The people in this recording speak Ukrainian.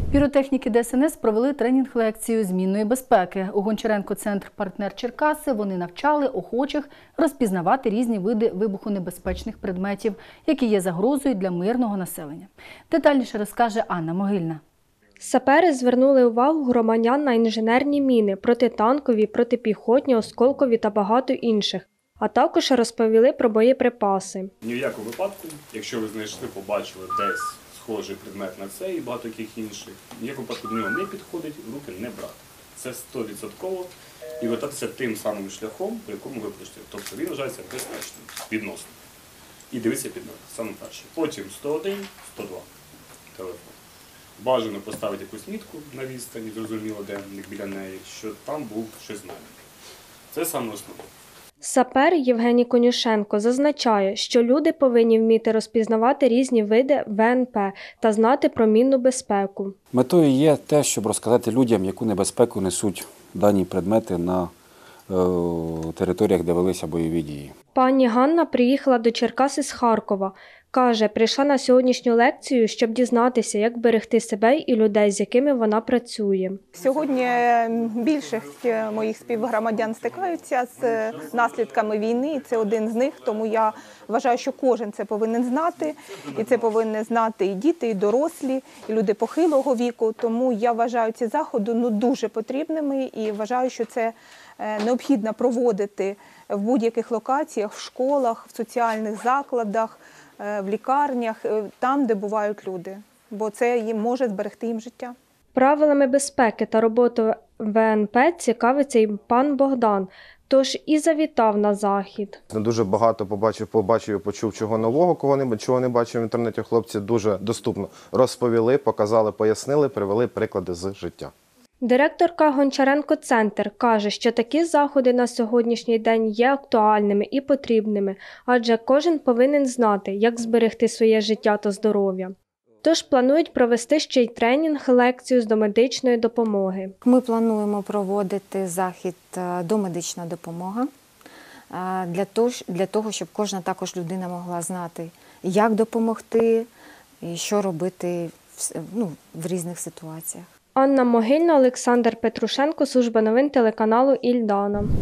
Піротехніки ДСНС провели тренінг-лекцію змінної безпеки. У Гончаренко-центр «Партнер Черкаси» вони навчали охочих розпізнавати різні види вибухонебезпечних предметів, які є загрозою для мирного населення. Детальніше розкаже Анна Могильна. Сапери звернули увагу громадян на інженерні міни, протитанкові, протипіхотні, осколкові та багато інших, а також розповіли про боєприпаси. Ні в якому випадку, якщо ви знайшли, побачили десь схожий предмет на це і багато яких інших, ніякому випадку до нього не підходить, в руки не брати. Це 100% і вертатися тим самим шляхом, по якому ви пройшли. Тобто він вважається безпечним, відносно. І дивитися під ноги, саме перше. Потім 101, 102 телефон. Бажано поставити якусь мітку на відстані, зрозуміло, де біля неї, що там був щось знайдено. Це саме основне. Сапер Євгеній Конюшенко зазначає, що люди повинні вміти розпізнавати різні види ВНП та знати про мінну безпеку. Метою є те, щоб розказати людям, яку небезпеку несуть дані предмети на територіях, де велися бойові дії. Пані Ганна приїхала до Черкас із Харкова. Каже, прийшла на сьогоднішню лекцію, щоб дізнатися, як берегти себе і людей, з якими вона працює. Сьогодні більшість моїх співгромадян стикаються з наслідками війни, і це один з них, тому я вважаю, що кожен це повинен знати, і це повинні знати і діти, і дорослі, і люди похилого віку, тому я вважаю ці заходи дуже потрібними і вважаю, що це необхідно проводити в будь-яких локаціях, в школах, в соціальних закладах, в лікарнях, там, де бувають люди, бо це їм може зберегти їм життя. Правилами безпеки та роботою ВНП цікавиться і пан Богдан, тож і завітав на захід. Дуже багато побачив і почув чого нового, чого не бачив в інтернеті. Хлопці дуже доступно розповіли, показали, пояснили, привели приклади з життя. Директорка Гончаренко-центр каже, що такі заходи на сьогоднішній день є актуальними і потрібними, адже кожен повинен знати, як зберегти своє життя та здоров'я. Тож планують провести ще й тренінг-лекцію з домедичної допомоги. Ми плануємо проводити захід «Домедична допомога» для того, щоб кожна також людина могла знати, як допомогти і що робити в різних ситуаціях. Анна Могильна, Олександр Петрушенко, служба новин телеканалу «Ільдана».